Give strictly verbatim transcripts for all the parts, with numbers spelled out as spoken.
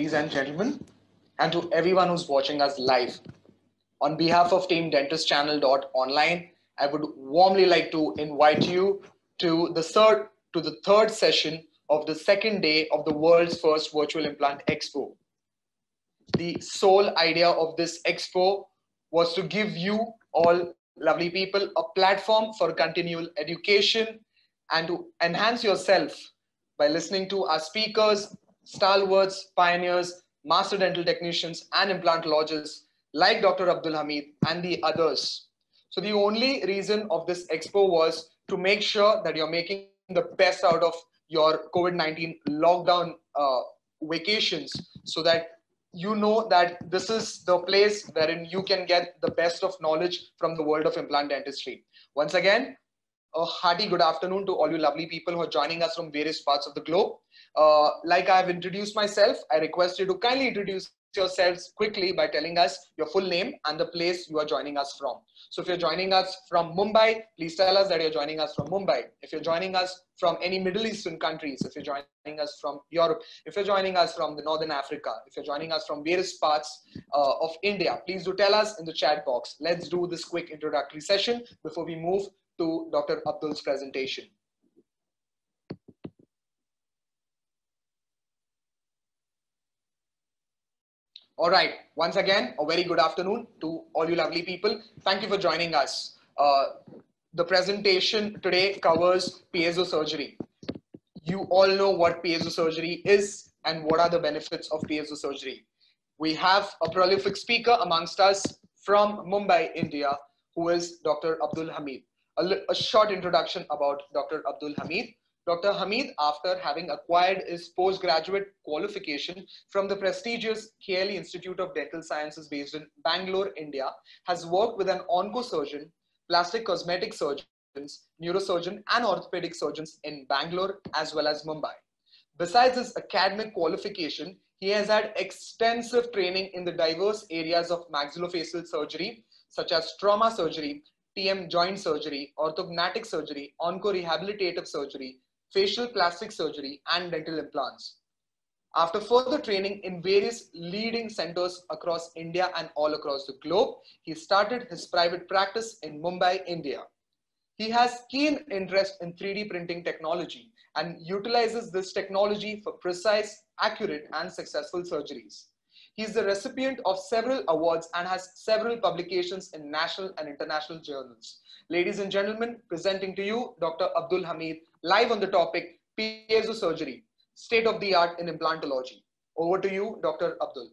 ladies and gentlemen, and to everyone who's watching us live. On behalf of Team Dentist Channel Online, I would warmly like to invite you to the third to the third session of the second day of the world's first virtual implant expo. The sole idea of this expo was to give you all lovely people a platform for continual education and to enhance yourself by listening to our speakers, stalwarts, pioneers, master dental technicians, and implantologists like Doctor Abdul Hamid and the others. So the only reason of this expo was to make sure that you're making the best out of your COVID nineteen lockdown uh, vacations, so that you know that this is the place wherein you can get the best of knowledge from the world of implant dentistry. Once again, a hearty good afternoon to all you lovely people who are joining us from various parts of the globe. Uh, like I have introduced myself, I request you to kindly introduce yourselves quickly by telling us your full name and the place you are joining us from. So if you're joining us from Mumbai, please tell us that you're joining us from Mumbai. If you're joining us from any Middle Eastern countries, if you're joining us from Europe, if you're joining us from the Northern Africa, if you're joining us from various parts uh, of India, please do tell us in the chat box. Let's do this quick introductory session before we move to Doctor Abdul's presentation. All right, once again, a very good afternoon to all you lovely people. Thank you for joining us. Uh, the presentation today covers piezo surgery. You all know what piezo surgery is and what are the benefits of piezo surgery. We have a prolific speaker amongst us from Mumbai, India, who is Doctor Abdul Hamid. A, a short introduction about Doctor Abdul Hamid. Doctor Hamid, after having acquired his postgraduate qualification from the prestigious K L E Institute of Dental Sciences based in Bangalore, India, has worked with an oncosurgeon, plastic cosmetic surgeons, neurosurgeon, and orthopedic surgeons in Bangalore as well as Mumbai. Besides his academic qualification, he has had extensive training in the diverse areas of maxillofacial surgery, such as trauma surgery, T M joint surgery, orthognathic surgery, onco-rehabilitative surgery, facial plastic surgery, and dental implants. After further training in various leading centers across India and all across the globe, he started his private practice in Mumbai, India. He has keen interest in three D printing technology and utilizes this technology for precise, accurate, and successful surgeries. He is the recipient of several awards and has several publications in national and international journals. Ladies and gentlemen, presenting to you Doctor Abdul Hamid, live on the topic piezo surgery, state of the art in implantology. Over to you, Doctor Abdul.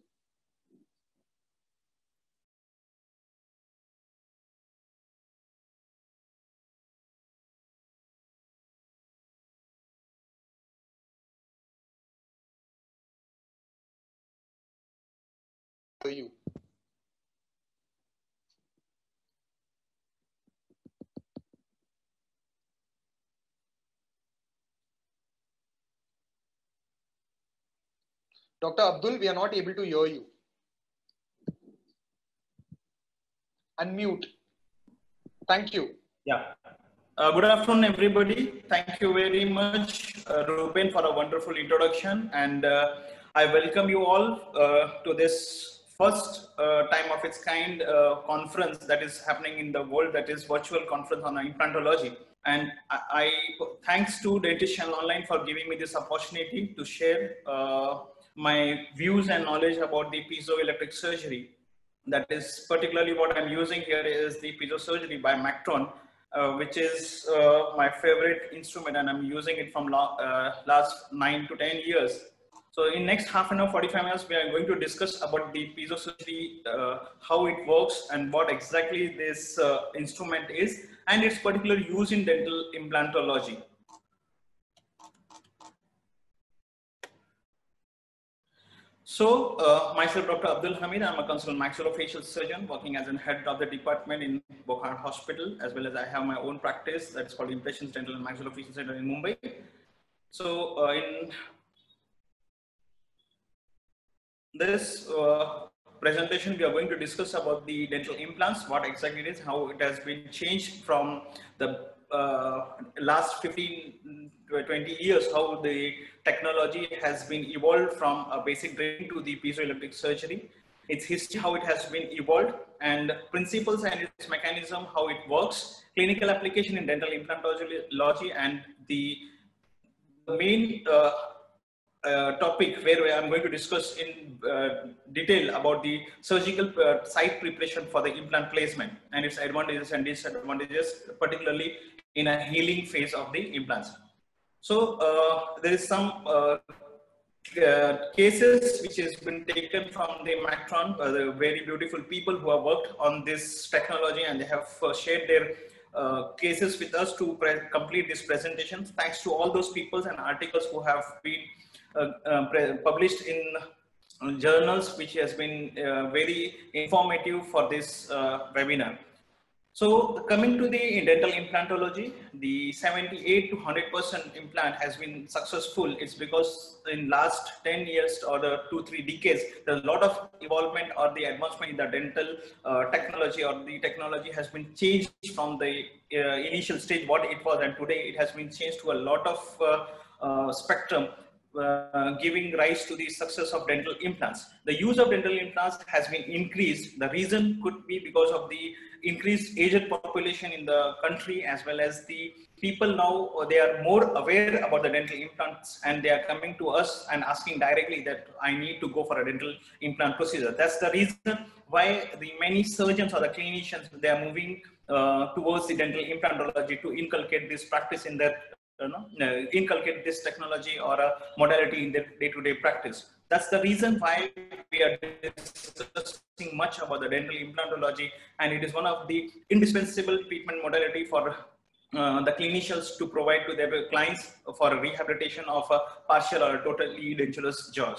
You. Doctor Abdul, we are not able to hear you. Unmute. Thank you. Yeah. Uh, good afternoon, everybody. Thank you very much, uh, Ruben, for a wonderful introduction. And uh, I welcome you all uh, to this first uh, time of its kind uh, conference that is happening in the world, that is virtual conference on implantology. And I, I thanks to Dentist Channel Online for giving me this opportunity to share uh, my views and knowledge about the piezoelectric surgery. That is particularly what I'm using here is the piezo surgery by Mactron, uh, which is uh, my favorite instrument, and I'm using it from uh, last nine to ten years. So in next half an hour, forty-five minutes, we are going to discuss about the piezo surgery, uh, how it works and what exactly this uh, instrument is, and its particular use in dental implantology. So, uh, myself, Doctor Abdul Hamid, I'm a consultant maxillofacial surgeon working as a head of the department in Bokhara Hospital, as well as I have my own practice that's called Impressions Dental and Maxillofacial Center in Mumbai. So, uh, in this uh, presentation, we are going to discuss about the dental implants, what exactly it is, how it has been changed from the uh, last fifteen to twenty years, how the technology has been evolved from a basic dressing to the piezoelectric surgery. Its history, how it has been evolved, and principles and its mechanism, how it works, clinical application in dental implantology, and the main uh, uh, topic where I'm going to discuss in uh, detail about the surgical uh, site preparation for the implant placement and its advantages and disadvantages, particularly in a healing phase of the implants. So uh, there is some uh, uh, cases which has been taken from the Mactron, uh, the very beautiful people who have worked on this technology, and they have uh, shared their uh, cases with us to complete this presentation. Thanks to all those people and articles who have been uh, uh, published in uh, journals, which has been uh, very informative for this uh, webinar. So coming to the dental implantology, the seventy-eight to one hundred percent implant has been successful. It's because in last ten years or the two, three decades, there's a lot of evolvement or the advancement in the dental uh, technology, or the technology has been changed from the uh, initial stage what it was, and today it has been changed to a lot of uh, uh, spectrum, Uh, giving rise to the success of dental implants. The use of dental implants has been increased. The reason could be because of the increased aged population in the country, as well as the people now, they are more aware about the dental implants, and they are coming to us and asking directly that I need to go for a dental implant procedure. That's the reason why the many surgeons or the clinicians, they are moving uh, towards the dental implantology to inculcate this practice in their You know, inculcate this technology or a modality in their day-to-day practice. That's the reason why we are discussing much about the dental implantology, and it is one of the indispensable treatment modality for uh, the clinicians to provide to their clients for rehabilitation of a partial or totally edentulous jaws.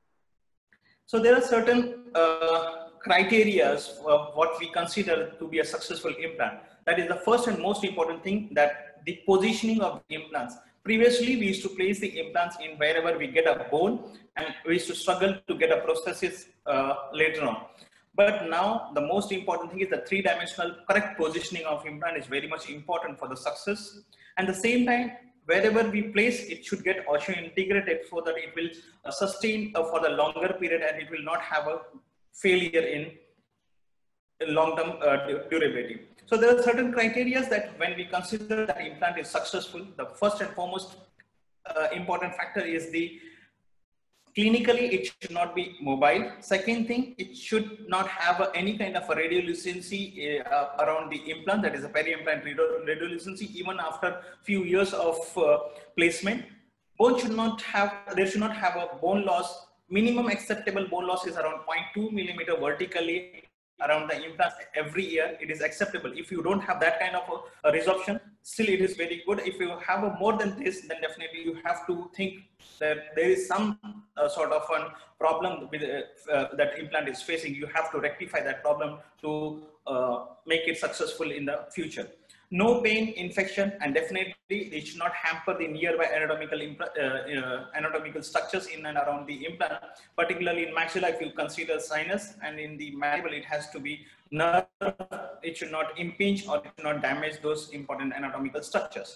So there are certain uh, criteria of what we consider to be a successful implant. That is the first and most important thing, that the positioning of the implants. Previously, we used to place the implants in wherever we get a bone, and we used to struggle to get a prosthesis uh, later on. But now the most important thing is the three-dimensional correct positioning of implant is very much important for the success. And at the same time, wherever we place, it should get also integrated so that it will uh, sustain uh, for the longer period, and it will not have a failure in long-term uh, durability. So there are certain criteria that when we consider that implant is successful, the first and foremost uh, important factor is the clinically it should not be mobile. Second thing, it should not have a, any kind of a radiolucency uh, around the implant, that is a peri-implant radiolucency even after few years of uh, placement. Bone should not have, there should not have a bone loss. Minimum acceptable bone loss is around zero point two millimeter vertically around the implants every year. It is acceptable. If you don't have that kind of a, a resorption, still it is very good. If you have a more than this, then definitely you have to think that there is some uh, sort of a problem with uh, uh, that implant is facing. You have to rectify that problem to uh, make it successful in the future. No pain, infection, and definitely it should not hamper the nearby anatomical uh, uh, anatomical structures in and around the implant. Particularly in maxilla, if you consider sinus, and in the mandible, it has to be nerve. It should not impinge or it should not damage those important anatomical structures.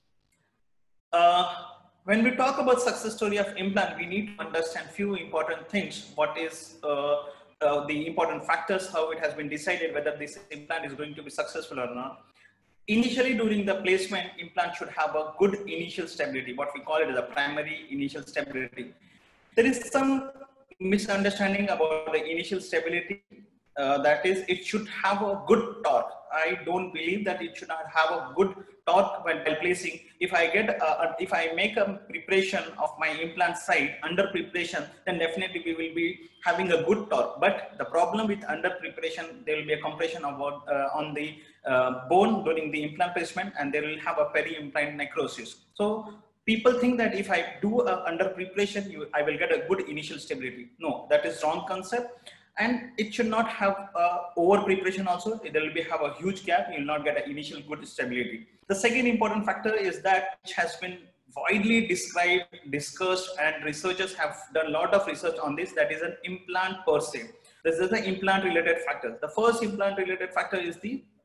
Uh, when we talk about success story of implant, we need to understand few important things. What is uh, uh, the important factors? How it has been decided whether this implant is going to be successful or not. Initially, during the placement, implant should have a good initial stability. What we call it as a primary initial stability. There is some misunderstanding about the initial stability. Uh, that is, it should have a good torque. I don't believe that it should not have a good torque when while placing. If I get, a, a, if I make a preparation of my implant site under preparation, then definitely we will be having a good torque. But the problem with under preparation, there will be a compression of uh, on the uh, bone during the implant placement, and there will have a peri-implant necrosis. So people think that if I do a under preparation, you, I will get a good initial stability. No, that is wrong concept. And it should not have uh, over preparation also. There will be have a huge gap. You will not get an initial good stability. The second important factor is that which has been widely described, discussed, and researchers have done a lot of research on this. That is an implant per se. This is the implant related factor. The first implant related factor is the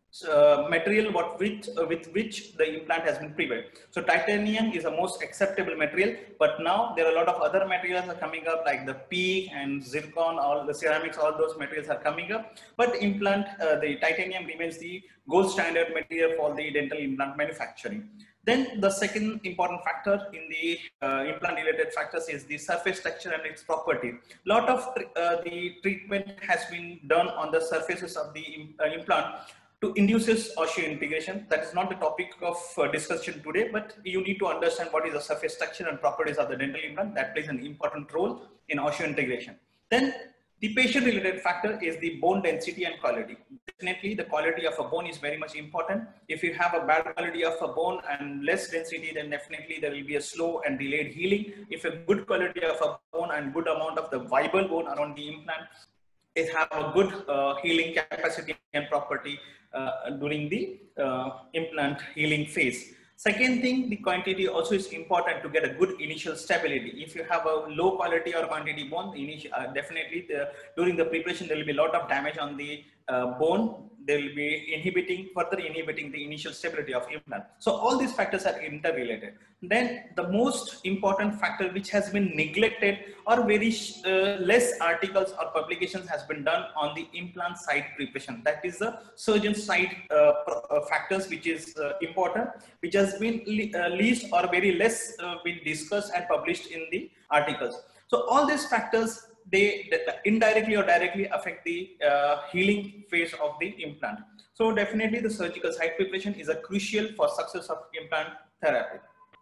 uh, material what with, uh, with which the implant has been prepared. So titanium is the most acceptable material, but now there are a lot of other materials are coming up like the PEEK and zircon, all the ceramics, all those materials are coming up. But implant, uh, the titanium remains the gold standard material for the dental implant manufacturing. Then the second important factor in the uh, implant related factors is the surface texture and its property. A lot of uh, the treatment has been done on the surfaces of the uh, implant to induces osseointegration. That is not the topic of uh, discussion today, but you need to understand what is the surface structure and properties of the dental implant. That plays an important role in osseointegration. Then the patient related factor is the bone density and quality. Definitely the quality of a bone is very much important. If you have a bad quality of a bone and less density, then definitely there will be a slow and delayed healing. If a good quality of a bone and good amount of the viable bone around the implant, it have a good uh, healing capacity and property uh, during the uh, implant healing phase. Second thing, the quantity also is important to get a good initial stability. If you have a low quality or quantity bone, initial, uh, definitely the, during the preparation, there will be a lot of damage on the uh, bone. They will be inhibiting, further inhibiting the initial stability of implant. So all these factors are interrelated. Then the most important factor which has been neglected or very uh, less articles or publications has been done on the implant site preparation. That is the surgeon site uh, uh, factors which is uh, important, which has been le uh, least or very less uh, been discussed and published in the articles. So all these factors, they indirectly or directly affect the uh, healing phase of the implant. So definitely the surgical site preparation is a crucial for success of implant therapy.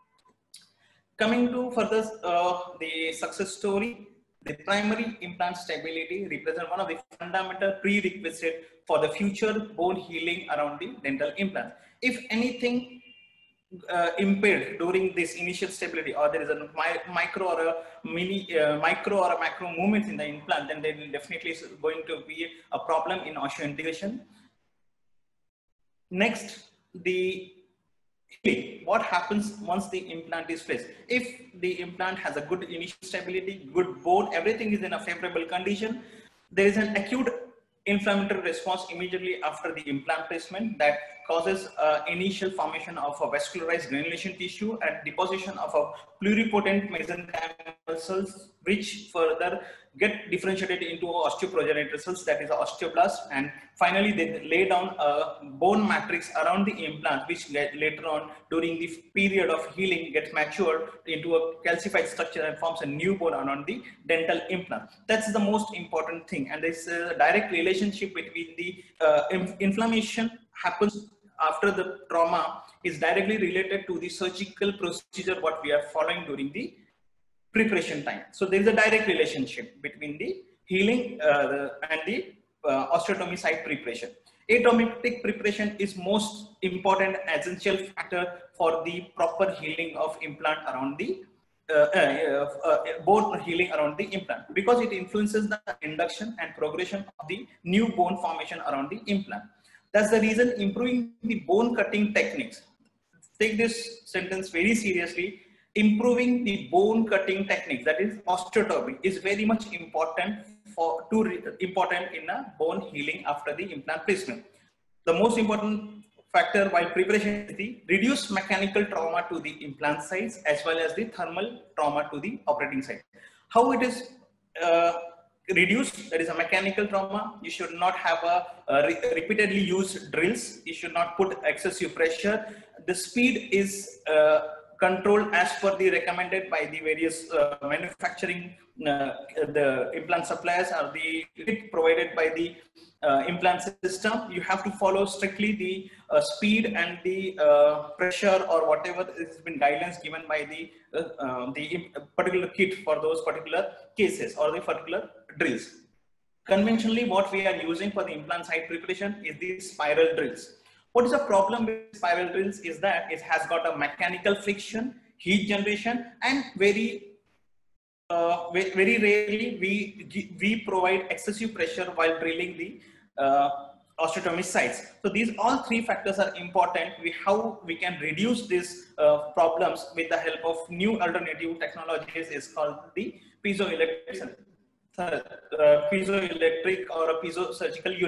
Coming to further uh, the success story, the primary implant stability represents one of the fundamental prerequisites for the future bone healing around the dental implant. If anything Uh, impaired during this initial stability, or there is a mi micro or a mini uh, micro or a macro movement in the implant, then there will definitely is going to be a problem in osseointegration. Next, the healing. What happens once the implant is placed? If the implant has a good initial stability, good bone, everything is in a favorable condition, there is an acute inflammatory response immediately after the implant placement that causes uh, initial formation of a vascularized granulation tissue and deposition of a pluripotent mesenchymal cells, which further get differentiated into osteoprogenitor cells, that is osteoblast, and finally they lay down a bone matrix around the implant, which later on during the period of healing gets matured into a calcified structure and forms a new bone around the dental implant. That's the most important thing, and there's a direct relationship between the uh, inflammation happens after the trauma is directly related to the surgical procedure what we are following during the preparation time. So there is a direct relationship between the healing uh, and the uh, osteotomy site preparation. Atraumatic preparation is most important essential factor for the proper healing of implant around the uh, uh, uh, bone healing around the implant, because it influences the induction and progression of the new bone formation around the implant. That's the reason improving the bone cutting techniques. Take this sentence very seriously. Improving the bone cutting techniques, that is osteotomy, is very much important for to important in a bone healing after the implant placement. The most important factor while preparation is the reduced mechanical trauma to the implant sites as well as the thermal trauma to the operating site. How it is uh, reduced? That is a mechanical trauma. You should not have a, a re repeatedly used drills. You should not put excessive pressure. The speed is uh, controlled as per the recommended by the various uh, manufacturing, uh, the implant suppliers or the kit provided by the uh, implant system. You have to follow strictly the uh, speed and the uh, pressure or whatever has been guidelines given by the uh, uh, the particular kit for those particular cases or the particular drills. Conventionally, what we are using for the implant site preparation is the spiral drills. What is the problem with spiral drills is that it has got a mechanical friction, heat generation, and very, uh, very rarely we, we provide excessive pressure while drilling the uh, osteotomy sites. So these all three factors are important. We, how we can reduce these uh, problems with the help of new alternative technologies is called the piezoelectric, uh, piezoelectric or piezo surgical units.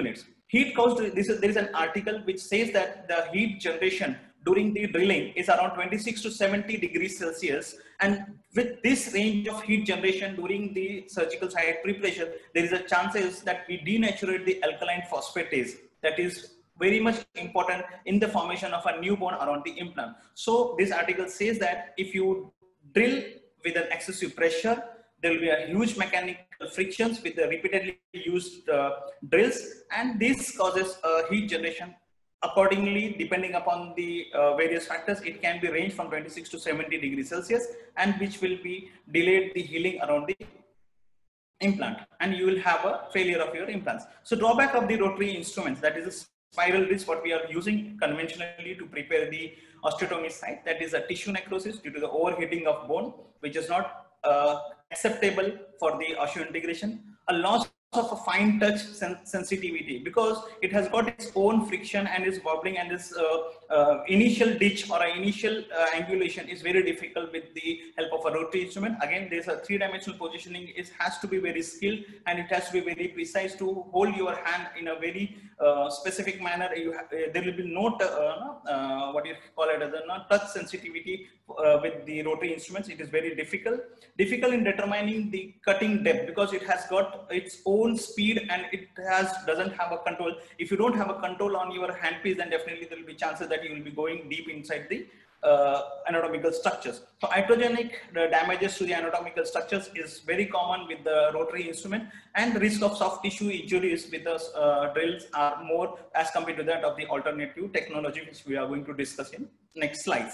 heat caused, this is, there is an article which says that the heat generation during the drilling is around twenty-six to seventy degrees Celsius. And with this range of heat generation during the surgical site preparation, there is a chances that we denaturate the alkaline phosphatase. That is very much important in the formation of a new bone around the implant. So this article says that if you drill with an excessive pressure, there will be a huge mechanical frictions with the repeatedly used uh, drills, and this causes uh, heat generation. Accordingly, depending upon the uh, various factors, it can be ranged from twenty-six to seventy degrees Celsius, and which will be delayed the healing around the implant, and you will have a failure of your implants. So drawback of the rotary instruments, that is a spiral disc what we are using conventionally to prepare the osteotomy site, that is a tissue necrosis due to the overheating of bone, which is not uh, acceptable for the osseointegration. A loss of a fine touch sen sensitivity because it has got its own friction and is wobbling, and this uh, uh, initial ditch or an initial uh, angulation is very difficult with the help of a rotary instrument. Again, there's a three-dimensional positioning. It has to be very skilled and it has to be very precise to hold your hand in a very uh, specific manner. You have, uh, there will be no uh, uh, what you call it as a no touch sensitivity uh, with the rotary instruments. It is very difficult. Difficult in determining the cutting depth because it has got its own speed and it has doesn't have a control. If you don't have a control on your handpiece, then definitely there will be chances that you will be going deep inside the uh, anatomical structures. So iatrogenic uh, damages to the anatomical structures is very common with the rotary instrument, and the risk of soft tissue injuries with the uh, drills are more as compared to that of the alternative technology, which we are going to discuss in next slides.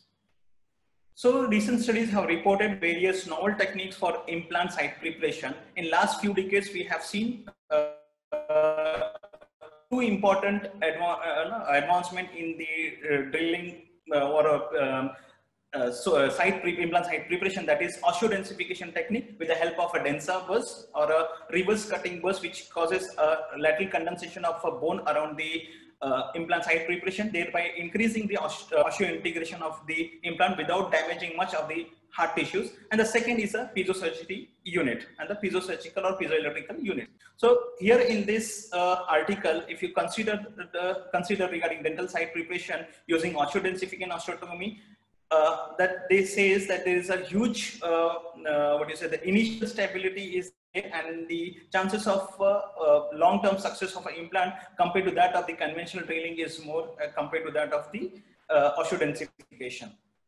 So recent studies have reported various novel techniques for implant site preparation. In last few decades, we have seen uh, uh, two important adva uh, advancement in the uh, drilling uh, or uh, uh, so uh, site pre implant site preparation, that is osseodensification technique with the help of a Densa bus or a reverse cutting bus, which causes a lateral condensation of a bone around the Uh, implant site preparation, thereby increasing the osseointegration of the implant without damaging much of the hard tissues. And the second is a piezosurgery unit and the piezosurgical or piezoelectrical unit. So here in this uh, article, if you consider the consider regarding dental site preparation using osseodensification osteotomy, uh, that they says that there is a huge uh, uh, what you say the initial stability is, and the chances of uh, uh, long-term success of an implant compared to that of the conventional drilling is more uh, compared to that of the uh, osseodensification.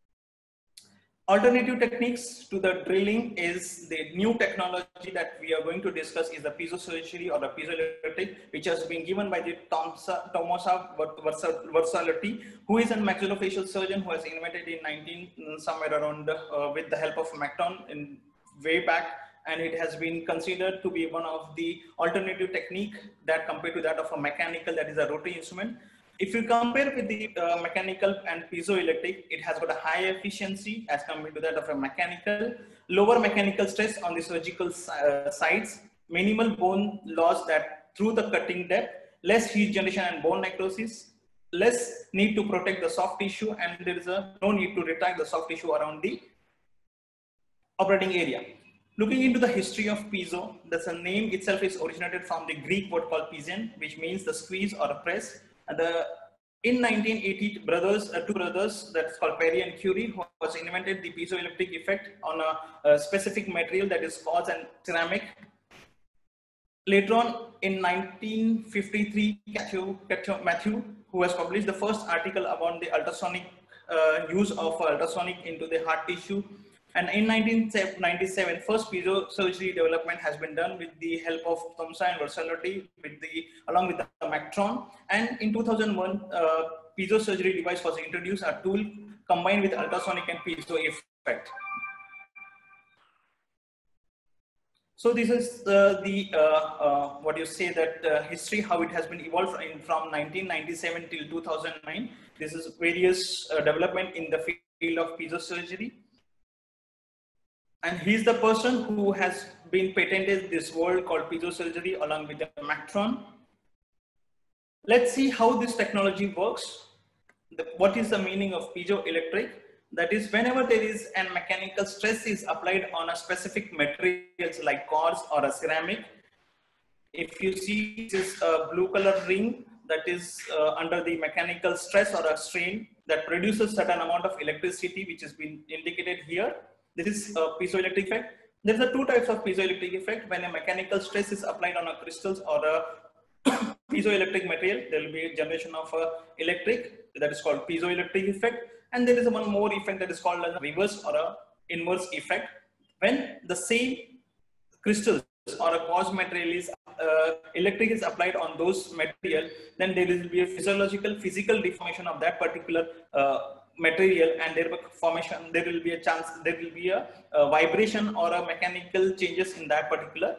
Alternative techniques to the drilling is the new technology that we are going to discuss is the piezosurgery or the piezoelectric, which has been given by the Tomosa Versalati, who is a maxillofacial surgeon who has invented in nineteen somewhere around uh, with the help of Macton in way back. And it has been considered to be one of the alternative technique that compared to that of a mechanical, that is a rotary instrument. If you compare with the uh, mechanical and piezoelectric, it has got a high efficiency as compared to that of a mechanical, lower mechanical stress on the surgical uh, sites, minimal bone loss that through the cutting depth, less heat generation and bone necrosis, less need to protect the soft tissue, and there is a no need to retract the soft tissue around the operating area. Looking into the history of piezo, the name itself is originated from the Greek word called pizen, which means the squeeze or a press. And the, in nineteen eighty, brothers, uh, two brothers, that's called Perry and Curie, who has invented the piezoelectric effect on a, a specific material that is quartz and ceramic. Later on, in nineteen fifty-three, Matthew, who has published the first article about the ultrasonic uh, use of ultrasonic into the hard tissue. And in nineteen ninety-seven, first piezosurgery development has been done with the help of Thomson and Versalati, with the along with the Mactron. And in two thousand one, uh, piezosurgery device was introduced, a tool combined with ultrasonic and piezo effect. So this is uh, the uh, uh, what you say that uh, history, how it has been evolved in, from nineteen ninety-seven till two thousand nine. This is various uh, development in the field of piezosurgery. And he's the person who has been patented this word called piezosurgery along with the Mactron. Let's see how this technology works. The, what is the meaning of piezoelectric? That is, whenever there is a mechanical stress is applied on a specific materials like quartz or a ceramic, if you see, this is a blue color ring that is uh, under the mechanical stress or a strain that produces certain amount of electricity, which has been indicated here. This is a piezoelectric effect. There are two types of piezoelectric effect. When a mechanical stress is applied on a crystals or a piezoelectric material, there will be a generation of a electric, that is called piezoelectric effect. And there is one more effect that is called a reverse or a inverse effect. When the same crystals or a coarse material is uh, electric is applied on those material, then there will be a physiological physical deformation of that particular uh, material, and there formation there will be a chance there will be a, a vibration or a mechanical changes in that particular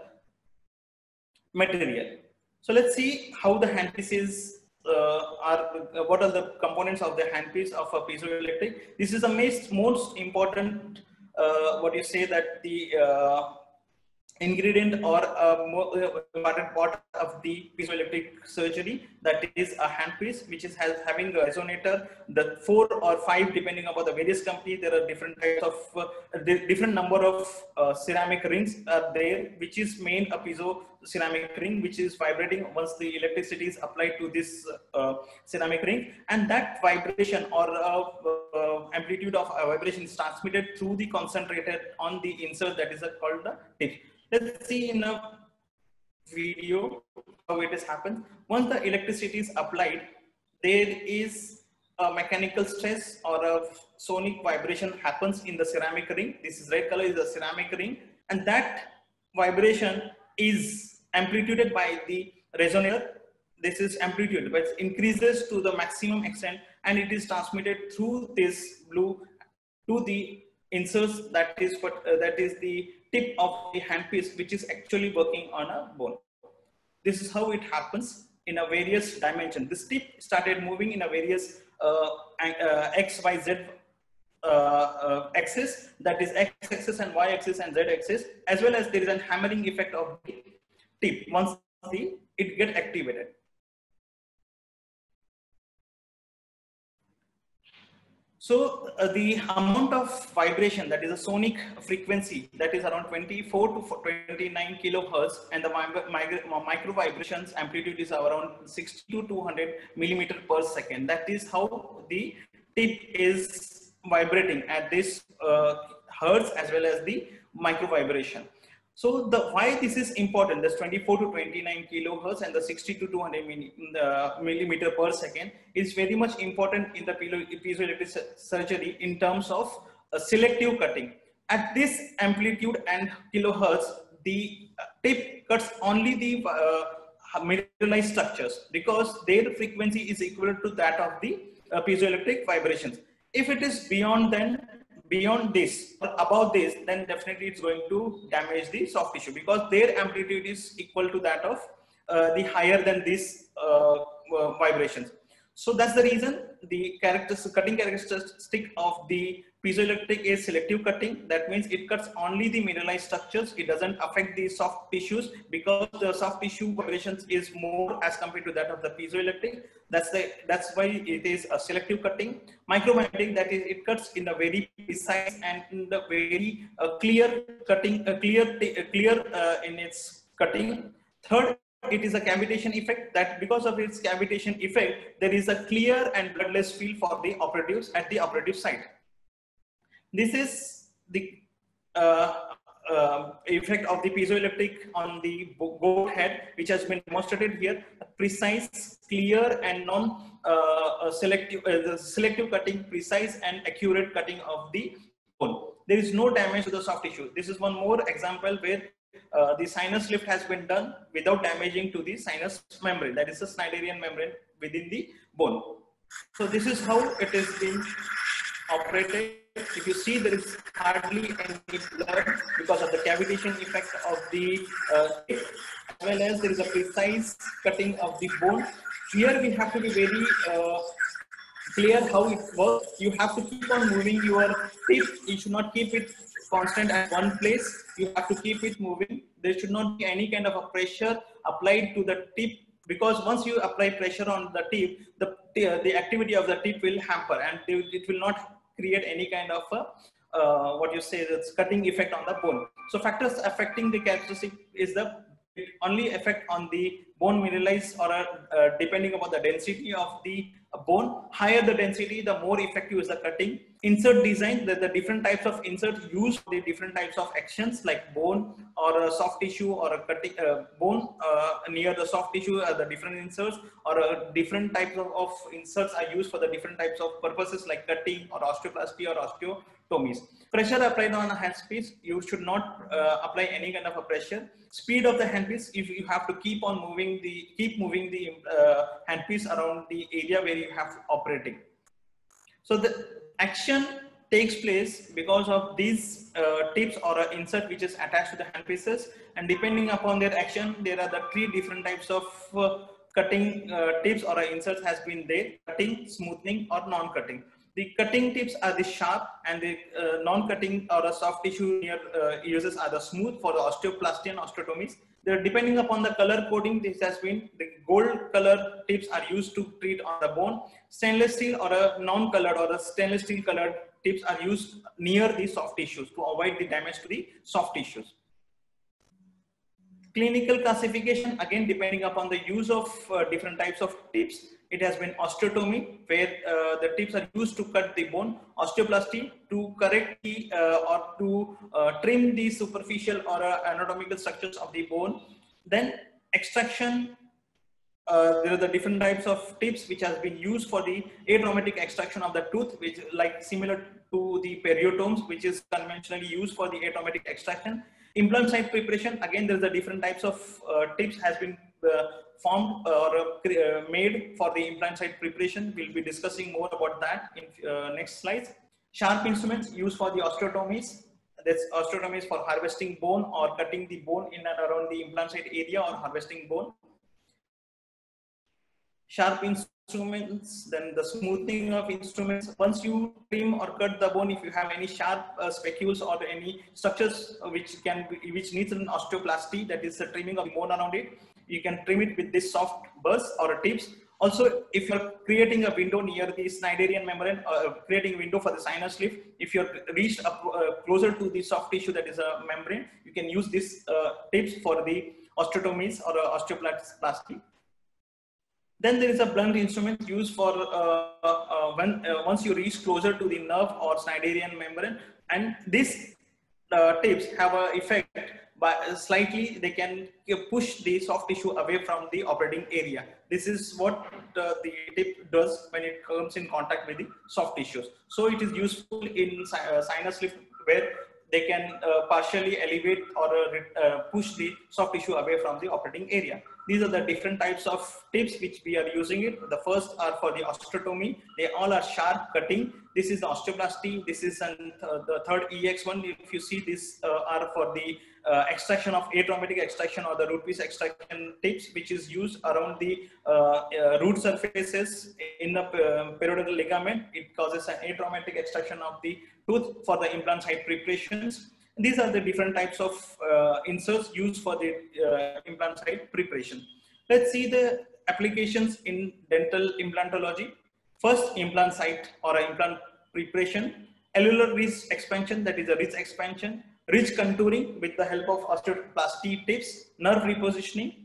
material. So let's see how the handpieces uh, are, uh, what are the components of the handpiece of a piezoelectric. This is the most, most important, uh, what you say that the uh, ingredient or a more important part of the piezoelectric surgery, that is a handpiece, which is has, having a resonator, the four or five depending upon the various company. There are different types of uh, different number of uh, ceramic rings are there, which is main a piezo ceramic ring, which is vibrating once the electricity is applied to this uh, ceramic ring, and that vibration or uh, uh, amplitude of uh, vibration is transmitted through the concentrated on the insert, that is uh, called the tip. Let's see in a video how it has happened. Once the electricity is applied, there is a mechanical stress or a sonic vibration happens in the ceramic ring. This is red color is the ceramic ring, and that vibration is amplituded by the resonator. This is amplitude, but it increases to the maximum extent, and it is transmitted through this blue to the inserts, that is what uh, that is the tip of the handpiece, which is actually working on a bone. This is how it happens in a various dimension. This tip started moving in a various uh, uh, x, y, z uh, uh, axis, that is x axis and y axis and z axis, as well as there is a hammering effect of the tip once the it get activated. So uh, the amount of vibration, that is a sonic frequency, that is around twenty-four to twenty-nine kilohertz, and the micro, micro vibrations amplitude is around sixty to two hundred millimeter per second. That is how the tip is vibrating at this uh, hertz as well as the micro vibration. So the why this is important, this twenty-four to twenty-nine kilohertz and the sixty to two hundred millimeter per second is very much important in the piezoelectric surgery in terms of uh, selective cutting. At this amplitude and kilohertz, the tip cuts only the uh, mineralized structures because their frequency is equal to that of the uh, piezoelectric vibrations. If it is beyond then beyond this or above this, then definitely it's going to damage the soft tissue because their amplitude is equal to that of uh, the higher than this uh, uh, vibrations. So that's the reason the characteristic cutting characteristic of the piezoelectric is selective cutting. That means it cuts only the mineralized structures. It doesn't affect the soft tissues because the soft tissue vibrations is more as compared to that of the piezoelectric. That's the that's why it is a selective cutting. Micromagnetic, that is, it cuts in a very precise and in the very uh, clear cutting, uh, clear, uh, clear uh, in its cutting. Third, it is a cavitation effect, that because of its cavitation effect, there is a clear and bloodless feel for the operatives at the operative site. This is the uh, uh, effect of the piezoelectric on the goat head, which has been demonstrated here. A precise, clear, and non-selective uh, uh, the selective cutting, precise and accurate cutting of the bone. There is no damage to the soft tissue. This is one more example where Uh, the sinus lift has been done without damaging to the sinus membrane, that is the Schneiderian membrane within the bone. So this is how it is being operated. If you see, there is hardly any blood because of the cavitation effect of the uh, tip, as well as there is a precise cutting of the bone. Here we have to be very uh, clear how it works. You have to keep on moving your tip. You should not keep it constant at one place. You have to keep it moving. There should not be any kind of a pressure applied to the tip, because once you apply pressure on the tip, the, the activity of the tip will hamper and it will not create any kind of a, uh, what you say, that's cutting effect on the bone. So factors affecting the characteristic is the it only affect on the bone mineralized or uh, depending upon the density of the bone. Higher the density, the more effective is the cutting. Insert design, the, the different types of inserts used for the different types of actions like bone or a soft tissue or a cutting uh, bone uh, near the soft tissue, uh, the different inserts or uh, different types of, of inserts are used for the different types of purposes like cutting or osteoplasty or osteotomies. Pressure applied on a handpiece, you should not uh, apply any kind of a pressure. Speed of the handpiece, if you have to keep on moving the keep moving the uh, handpiece around the area where you have operating. So the action takes place because of these uh, tips or an insert which is attached to the handpieces, and depending upon their action, there are the three different types of uh, cutting uh, tips or inserts has been there: cutting, smoothing, or non-cutting. The cutting tips are the sharp, and the uh, non-cutting or a soft tissue near uh, uses are the smooth for the osteoplasty and osteotomies. They're depending upon the color coding. This has been the gold color tips are used to treat on the bone. Stainless steel or a non-colored or a stainless steel colored tips are used near the soft tissues to avoid the damage to the soft tissues. Clinical classification, again depending upon the use of uh, different types of tips. It has been osteotomy, where uh, the tips are used to cut the bone. Osteoplasty, to correct the uh, or to uh, trim the superficial or uh, anatomical structures of the bone. Then extraction, uh, there are the different types of tips which has been used for the atraumatic extraction of the tooth, which like similar to the periotomes, which is conventionally used for the atraumatic extraction. Implant site preparation, again there is a different types of uh, tips has been uh, formed or uh, made for the implant site preparation. We'll be discussing more about that in uh, next slides. Sharp instruments used for the osteotomies. That's osteotomies for harvesting bone or cutting the bone in and around the implant site area or harvesting bone. Sharp instruments, then the smoothing of instruments. Once you trim or cut the bone, if you have any sharp uh, specules or any structures which can be, which needs an osteoplasty, that is the trimming of the bone around it, you can trim it with this soft burrs or tips. Also, if you're creating a window near the Schneiderian membrane, uh, creating a window for the sinus lift, if you're reached up uh, closer to the soft tissue that is a membrane, you can use this uh, tips for the osteotomies or uh, osteoplasty. Then there is a blunt instrument used for uh, uh, when uh, once you reach closer to the nerve or Schneiderian membrane, and these uh, tips have a effect by uh, slightly they can push the soft tissue away from the operating area. This is what uh, the tip does when it comes in contact with the soft tissues. So it is useful in uh, sinus lift, where they can uh, partially elevate or uh, uh, push the soft tissue away from the operating area. These are the different types of tips which we are using it. The first are for the osteotomy. They all are sharp cutting. This is the osteoplasty. This is an, uh, the third E X one. If you see, these uh, are for the uh, extraction of atraumatic extraction or the root piece extraction tips, which is used around the uh, uh, root surfaces in the uh, periodontal ligament. It causes an atraumatic extraction of the tooth for the implant site preparations. These are the different types of uh, inserts used for the uh, implant site preparation. Let's see the applications in dental implantology. First, implant site or implant preparation, alveolar ridge expansion, that is a ridge expansion, ridge contouring with the help of osteoplasty tips, nerve repositioning.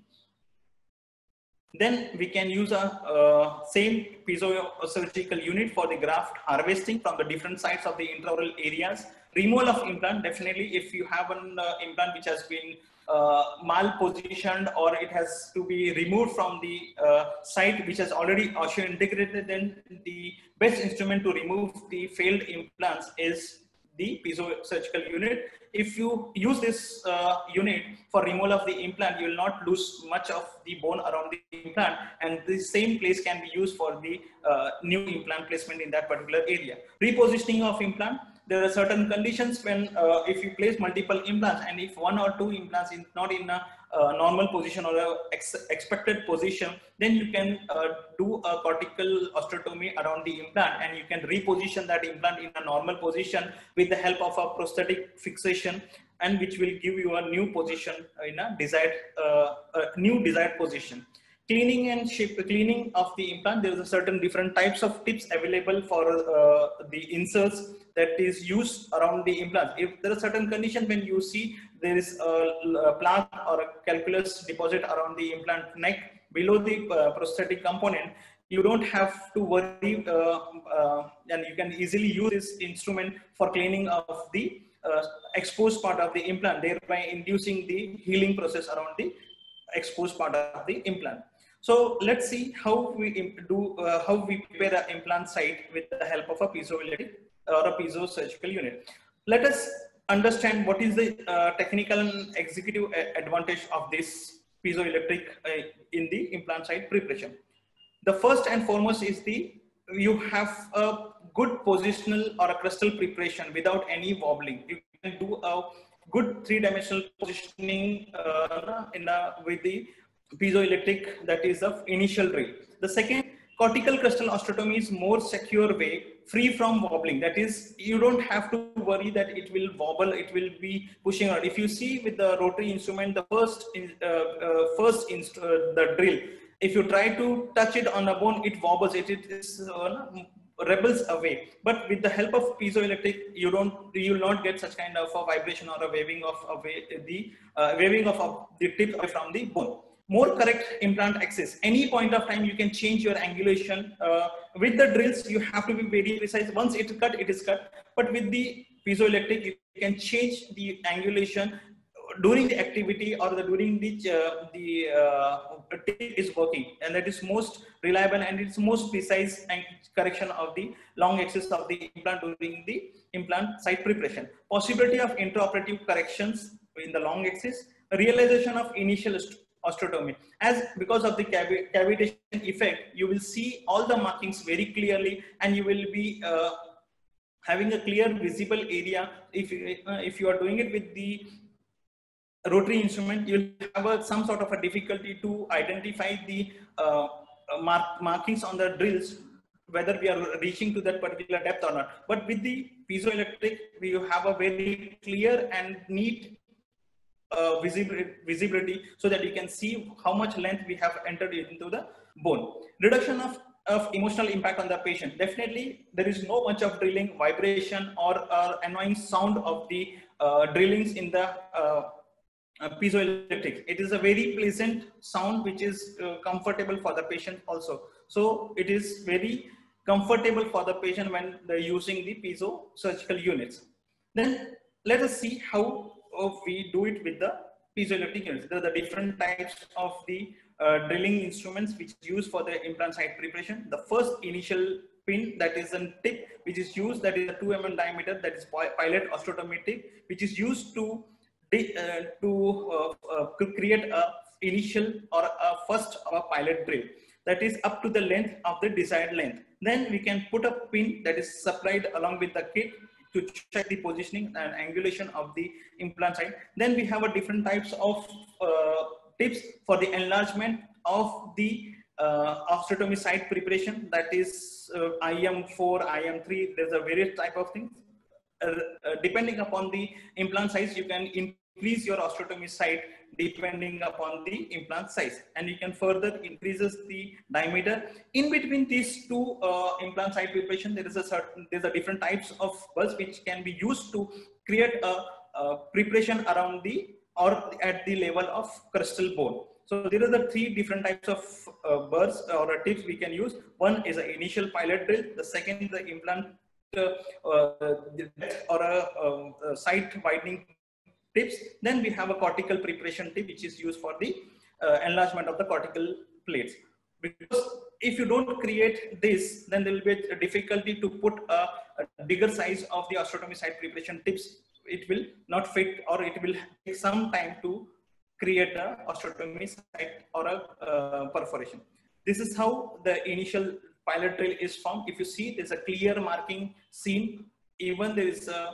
Then we can use a uh, same piezosurgical unit for the graft harvesting from the different sides of the intraoral areas. Removal of implant, definitely if you have an uh, implant which has been uh, mal-positioned or it has to be removed from the uh, site which has already osseointegrated, then the best instrument to remove the failed implants is the piezosurgical unit. If you use this uh, unit for removal of the implant, you will not lose much of the bone around the implant, and the same place can be used for the uh, new implant placement in that particular area. Repositioning of implant, there are certain conditions when uh, if you place multiple implants and if one or two implants is not in a uh, normal position or a ex expected position, then you can uh, do a cortical osteotomy around the implant, and you can reposition that implant in a normal position with the help of a prosthetic fixation, and which will give you a new position in a desired uh, a new desired position. cleaning and shape, cleaning of the implant. There is a certain different types of tips available for uh, the inserts that is used around the implant. If there are certain conditions when you see there is a, a plaque or a calculus deposit around the implant neck below the uh, prosthetic component, you don't have to worry, uh, uh, and you can easily use this instrument for cleaning of the uh, exposed part of the implant, thereby inducing the healing process around the exposed part of the implant. So let's see how we do, uh, how we prepare an implant site with the help of a piezoelectric or a piezo surgical unit. Let us understand what is the uh, technical and executive advantage of this piezoelectric uh, in the implant site preparation. The first and foremost is the, you have a good positional or a crustal preparation without any wobbling. You can do a good three-dimensional positioning uh, in a, with the piezoelectric, that is of initial drill. The second, cortical crustal osteotomy is more secure way, free from wobbling. That is, you don't have to worry that it will wobble, it will be pushing out. If you see with the rotary instrument, the first, in, uh, uh, first inst uh, the drill, if you try to touch it on a bone, it wobbles, it, it is, uh, rebels away. But with the help of piezoelectric, you don't, you will not get such kind of a vibration or a waving of away the uh, waving of uh, the tip away from the bone. More correct implant access. Any point of time, you can change your angulation. Uh, with the drills, you have to be very precise. Once it is cut, it is cut. But with the piezoelectric, you can change the angulation during the activity or the during the uh, the uh, tip is working, and that is most reliable and it's most precise and correction of the long axis of the implant during the implant site preparation. Possibility of intraoperative corrections in the long axis, realization of initial osteotomy, as because of the cavi cavitation effect, you will see all the markings very clearly, and you will be uh, having a clear visible area. If uh, if you are doing it with the rotary instrument, you'll have a, some sort of a difficulty to identify the uh, mark, markings on the drills, whether we are reaching to that particular depth or not. But with the piezoelectric, we have a very clear and neat uh, visibility, visibility so that you can see how much length we have entered into the bone. Reduction of of emotional impact on the patient. Definitely, there is no much of drilling, vibration, or uh, annoying sound of the uh, drillings in the uh, Uh, piezoelectric. It is a very pleasant sound which is uh, comfortable for the patient also. So it is very comfortable for the patient when they're using the piezo surgical units. Then let us see how uh, we do it with the piezoelectric units. There are the different types of the uh, drilling instruments which is used for the implant site preparation. The first initial pin, that is a tip which is used, that is a two millimeter diameter, that is pilot osteotomy tip, which is used to Uh, to uh, uh, create a initial or a first or a pilot drill that is up to the length of the desired length. Then we can put a pin that is supplied along with the kit to check the positioning and angulation of the implant site. Then we have a different types of uh, tips for the enlargement of the uh, osteotomy site preparation, that is uh, I M four, I M three. There's a various type of things. Uh, uh, depending upon the implant size, you can increase your osteotomy site depending upon the implant size, and you can further increases the diameter. In between these two uh, implant site preparation, there is a certain, there's a different types of burrs which can be used to create a, a preparation around the or at the level of crustal bone. So there are the three different types of uh, burrs or tips we can use. One is an initial pilot drill. The second is the implant Uh, uh, or a, um, a site widening tips. Then we have a cortical preparation tip which is used for the uh, enlargement of the cortical plates. Because if you don't create this, then there will be a difficulty to put a, a bigger size of the osteotomy site preparation tips. It will not fit, or it will take some time to create a osteotomy site or a uh, perforation. This is how the initial pilot drill is formed. If you see, there's a clear marking seen. Even there is a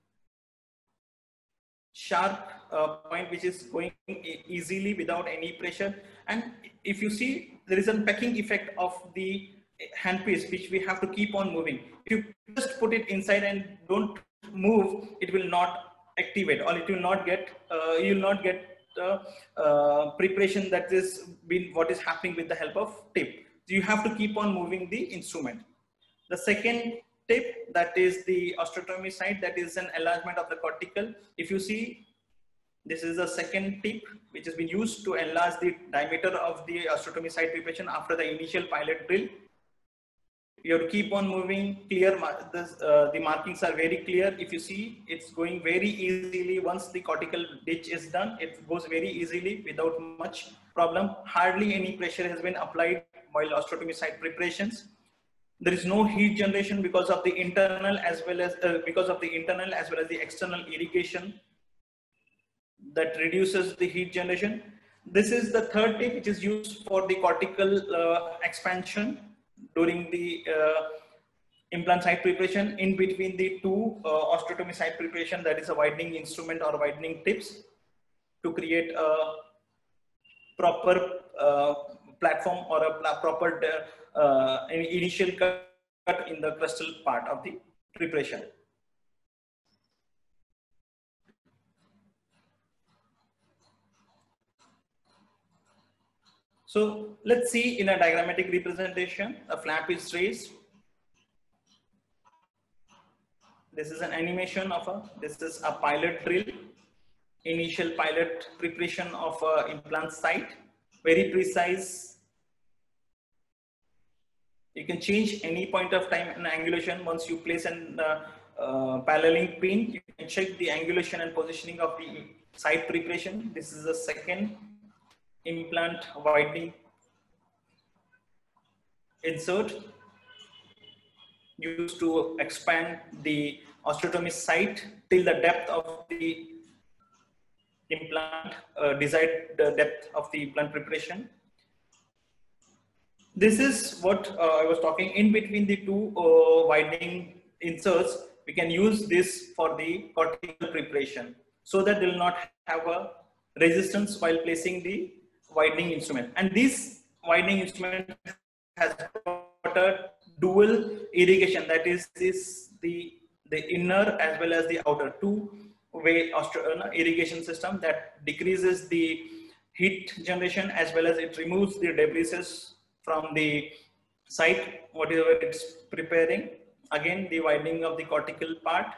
sharp uh, point which is going e easily without any pressure. And if you see, there is a pecking effect of the handpiece which we have to keep on moving. If you just put it inside and don't move, it will not activate, or it will not get, uh, you will not get uh, uh, preparation that is been what is happening with the help of tip. So you have to keep on moving the instrument. The second tip, that is the osteotomy side, that is an enlargement of the cortical. If you see, this is the second tip which has been used to enlarge the diameter of the osteotomy site preparation after the initial pilot drill. You have to keep on moving, clear, this, uh, the markings are very clear. If you see, it's going very easily. Once the cortical ditch is done, it goes very easily without much problem. Hardly any pressure has been applied while osteotomy site preparations. There is no heat generation because of the internal as well as uh, because of the internal as well as the external irrigation that reduces the heat generation. This is the third tip, which is used for the cortical uh, expansion during the uh, implant site preparation in between the two uh, osteotomy site preparation, that is a widening instrument or widening tips, to create a proper uh, platform or a proper uh, initial cut in the crustal part of the preparation. So let's see in a diagrammatic representation, a flap is raised. This is an animation of a, this is a pilot drill, initial pilot preparation of a implant site, very precise. You can change any point of time and angulation. Once you place an uh, uh, paralleling pin, you can check the angulation and positioning of the site preparation. This is the second implant widening insert used to expand the osteotomy site till the depth of the implant, uh, desired depth of the implant preparation. This is what uh, I was talking in between the two uh, widening inserts. We can use this for the cortical preparation so that they will not have a resistance while placing the widening instrument. And this widening instrument has got a dual irrigation, that is this the the inner as well as the outer two-way irrigation system that decreases the heat generation as well as it removes the debris from the site, whatever it's preparing. Again, the widening of the cortical part.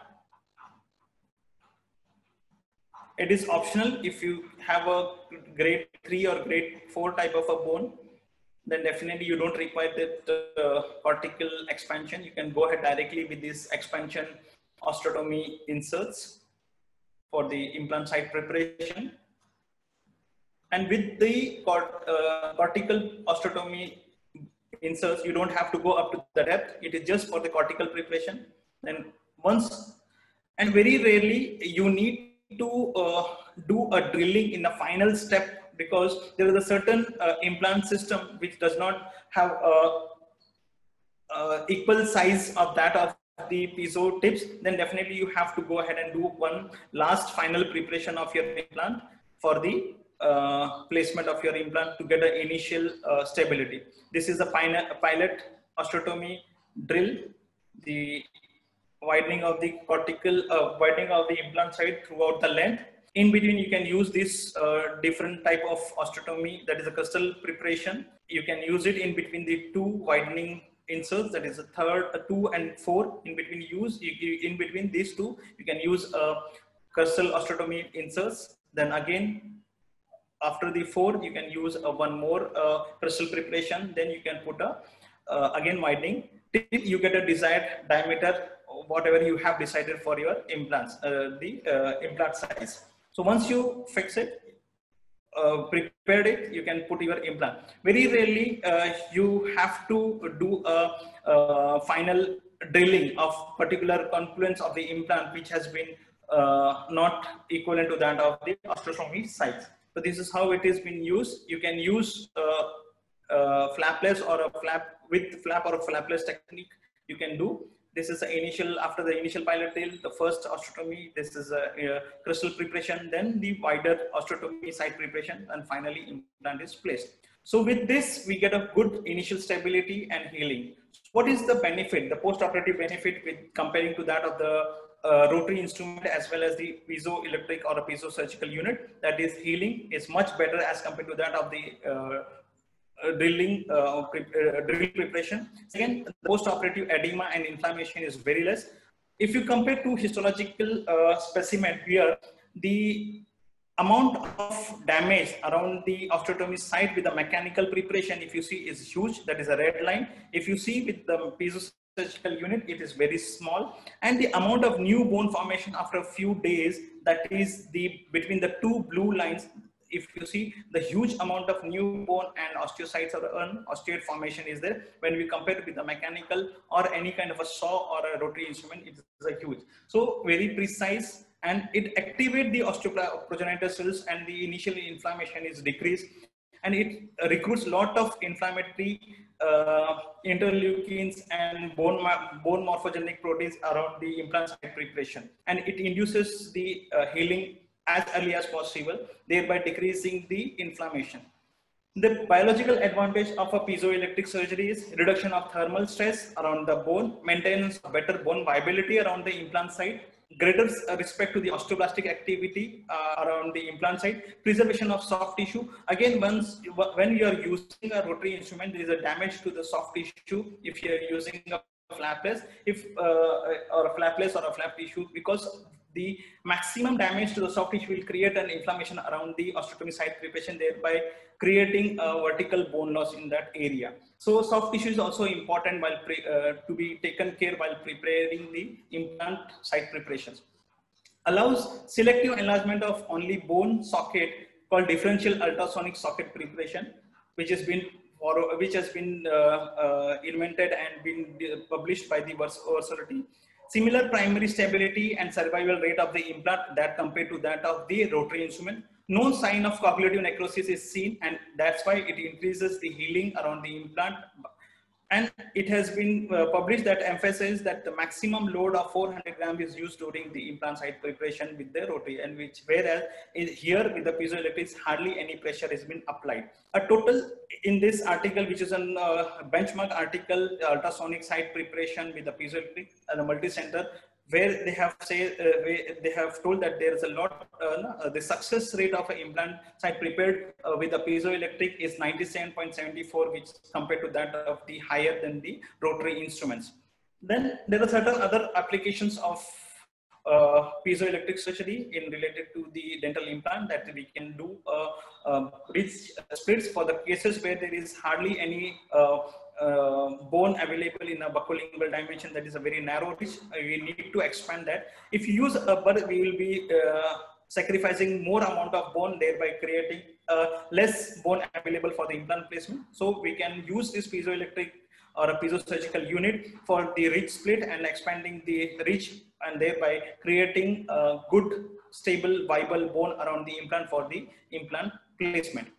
It is optional. If you have a grade three or grade four type of a bone, then definitely you don't require that uh, cortical expansion. You can go ahead directly with this expansion osteotomy inserts for the implant site preparation. And with the cort uh, cortical osteotomy inserts, you don't have to go up to the depth. It is just for the cortical preparation. Then once, and very rarely you need to uh, do a drilling in the final step, because there is a certain uh, implant system which does not have a, a equal size of that of the piezo tips. Then definitely you have to go ahead and do one last final preparation of your implant for the uh, placement of your implant to get an initial uh, stability. This is a pilot osteotomy drill, the widening of the cortical, uh, widening of the implant site throughout the length. In between, you can use this uh, different type of osteotomy, that is a crustal preparation. You can use it in between the two widening inserts, that is a third, a two and four. In between use, you, you, in between these two, you can use a crustal osteotomy inserts. Then again, after the four, you can use a one more uh, crustal preparation. Then you can put a uh, again widening till you get a desired diameter, whatever you have decided for your implants, uh, the uh, implant size. So once you fix it, uh, prepared it, you can put your implant. Very rarely uh, you have to do a, a final drilling of particular confluence of the implant which has been uh, not equivalent to that of the osteotomy size. So this is how it is being used. You can use uh, uh, flapless or a flap with flap or a flapless technique you can do. This is the initial, after the initial pilot drill, the first osteotomy, this is a, a crustal preparation, then the wider osteotomy site preparation, and finally implant is placed. So with this, we get a good initial stability and healing. What is the benefit, the post-operative benefit with comparing to that of the uh, rotary instrument as well as the piezoelectric or a piezosurgical unit that is healing is much better as compared to that of the uh, uh, drilling uh, pre uh, drill preparation. Second, the post-operative edema and inflammation is very less. If you compare to histological uh, specimen here, the amount of damage around the osteotomy site with the mechanical preparation, if you see, is huge. That is a red line. If you see with the piezosurgical unit, it is very small. And the amount of new bone formation after a few days, that is the between the two blue lines. If you see, the huge amount of new bone and osteocytes or an osteoid formation is there. When we compare it with the mechanical or any kind of a saw or a rotary instrument, it is a huge. So very precise, and it activates the osteoprogenitor cells, and the initial inflammation is decreased, and it recruits a lot of inflammatory uh, interleukins and bone, bone morphogenic proteins around the implant site preparation, and it induces the uh, healing as early as possible, thereby decreasing the inflammation. The biological advantage of a piezoelectric surgery is reduction of thermal stress around the bone, maintenance of better bone viability around the implant site, greater respect to the osteoblastic activity uh, around the implant site, preservation of soft tissue. Again, once when you are using a rotary instrument, there is a damage to the soft tissue if you are using a flapless, if uh, or a flapless or a flap tissue, because the maximum damage to the soft tissue will create an inflammation around the osteotomy site preparation, thereby creating a vertical bone loss in that area. So soft tissue is also important while pre, uh, to be taken care while preparing the implant site preparations. Allows selective enlargement of only bone socket called differential ultrasonic socket preparation, which has been or which has been uh, uh, invented and been published by the Versatility. Similar primary stability and survival rate of the implant that compared to that of the rotary instrument. No sign of coagulative necrosis is seen, and that's why it increases the healing around the implant. And it has been uh, published that emphasizes that the maximum load of four hundred grams is used during the implant site preparation with the rotary, and which whereas here with the piezoelectric hardly any pressure has been applied. A total in this article, which is a uh, benchmark article, ultrasonic site preparation with the piezoelectric and the multi-center, where they have say uh, where they have told that there is a lot uh, the success rate of an implant site prepared uh, with the piezoelectric is ninety-seven point seven four, which compared to that of the higher than the rotary instruments. Then there are certain other applications of uh, piezoelectric surgery in related to the dental implant that we can do uh, uh, bridge splits for the cases where there is hardly any uh, Uh, bone available in a buccolingual dimension, that is a very narrow reach. Uh, we need to expand that. If you use a bud, we will be uh, sacrificing more amount of bone, thereby creating uh, less bone available for the implant placement. So we can use this piezoelectric or a piezosurgical unit for the ridge split and expanding the ridge, and thereby creating a good, stable, viable bone around the implant for the implant placement.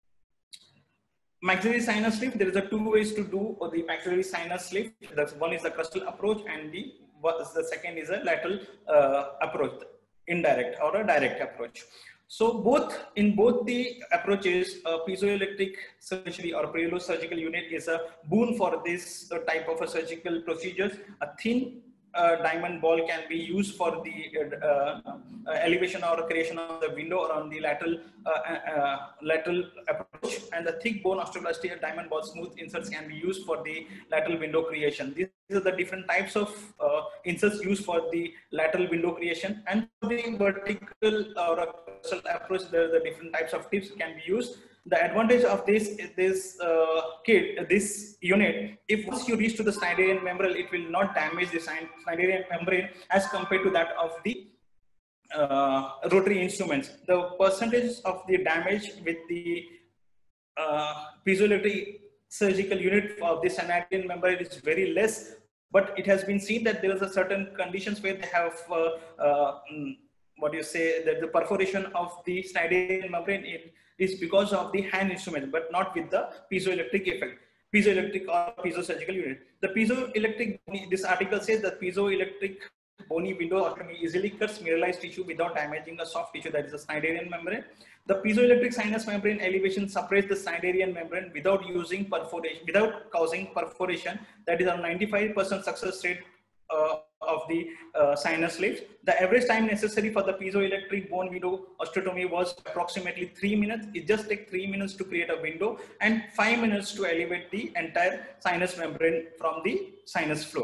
Maxillary sinus lift, there is a two ways to do the maxillary sinus lift. The one is the crustal approach, and the the second is a lateral uh, approach, indirect or a direct approach. So both in both the approaches, uh, piezoelectric surgery or piezosurgical unit is a boon for this uh, type of a surgical procedures. A thin uh, diamond ball can be used for the uh, uh, elevation or creation of the window around the lateral uh, uh, lateral approach, and the thick bone osteoblastic diamond ball smooth inserts can be used for the lateral window creation. These are the different types of uh, inserts used for the lateral window creation, and for the vertical or a approach, there are the different types of tips can be used. The advantage of this this uh, kit, this unit, if once you reach to the Schneiderian membrane, it will not damage the Schneiderian membrane as compared to that of the uh, rotary instruments. The percentage of the damage with the uh, piezoelectric surgical unit of the Schneiderian membrane is very less, but it has been seen that there is a certain conditions where they have uh, uh, what do you say, that the perforation of the Schneiderian membrane is because of the hand instrument, but not with the piezoelectric effect, piezoelectric or piezosurgical unit. The piezoelectric, this article says that piezoelectric bony window ostomy easily cuts mineralized tissue without damaging a soft tissue, that is the Schneiderian membrane. The piezoelectric sinus membrane elevation separates the Schneiderian membrane without using perforation, without causing perforation. That is a ninety-five percent success rate uh, of the uh, sinus lift. The average time necessary for the piezoelectric bone window osteotomy was approximately three minutes. It just takes three minutes to create a window and five minutes to elevate the entire sinus membrane from the sinus floor.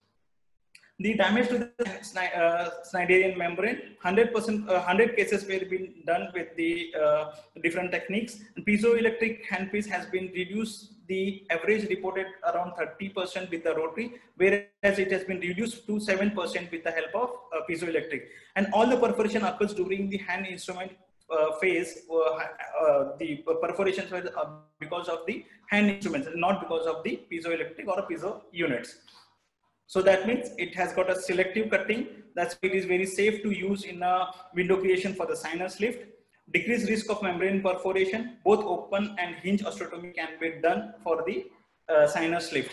The damage to the uh, Schneiderian membrane, one hundred percent, uh, one hundred cases were been done with the uh, different techniques. And piezoelectric handpiece has been reduced the average reported around thirty percent with the rotary, whereas it has been reduced to seven percent with the help of uh, piezoelectric. And all the perforation occurs during the hand instrument uh, phase. Uh, uh, the perforations were uh, because of the hand instruments, not because of the piezoelectric or piezo units. So that means it has got a selective cutting. That's why it is very safe to use in a window creation for the sinus lift. Decreased risk of membrane perforation. Both open and hinge osteotomy can be done for the uh, sinus lift.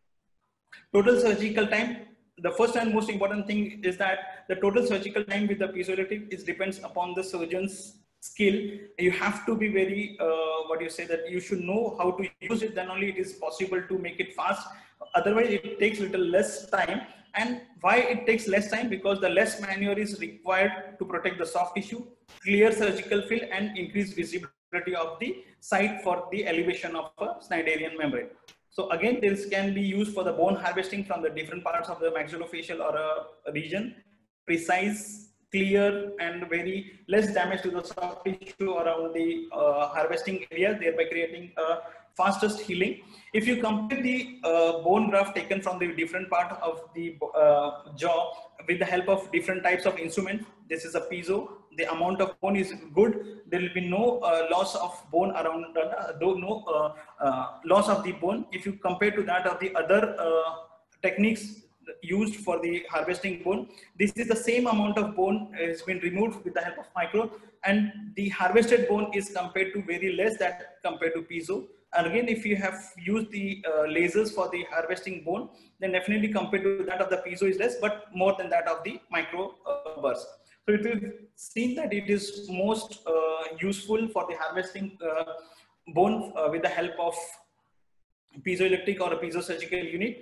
Total surgical time. The first and most important thing is that the total surgical time with the piezoelectric is depends upon the surgeon's skill. You have to be very, uh, what you say, that you should know how to use it, then only it is possible to make it fast. Otherwise, it takes little less time. And why it takes less time? Because the less maneuver is required to protect the soft tissue, clear surgical field, and increase visibility of the site for the elevation of a Schneiderian membrane. So again, this can be used for the bone harvesting from the different parts of the maxillofacial or a region, precise, clear, and very less damage to the soft tissue around the uh, harvesting area, thereby creating a fastest healing. If you compare the uh, bone graft taken from the different part of the uh, jaw with the help of different types of instruments, this is a piezo. The amount of bone is good. There will be no uh, loss of bone around, uh, though no uh, uh, loss of the bone. If you compare to that of the other uh, techniques used for the harvesting bone, this is the same amount of bone has been removed with the help of micro, and the harvested bone is compared to very less that compared to piezo. And again, if you have used the uh, lasers for the harvesting bone, then definitely compared to that of the piezo is less, but more than that of the micro uh, burst. So it will seem that it is most uh, useful for the harvesting uh, bone uh, with the help of piezoelectric or a piezo surgical unit.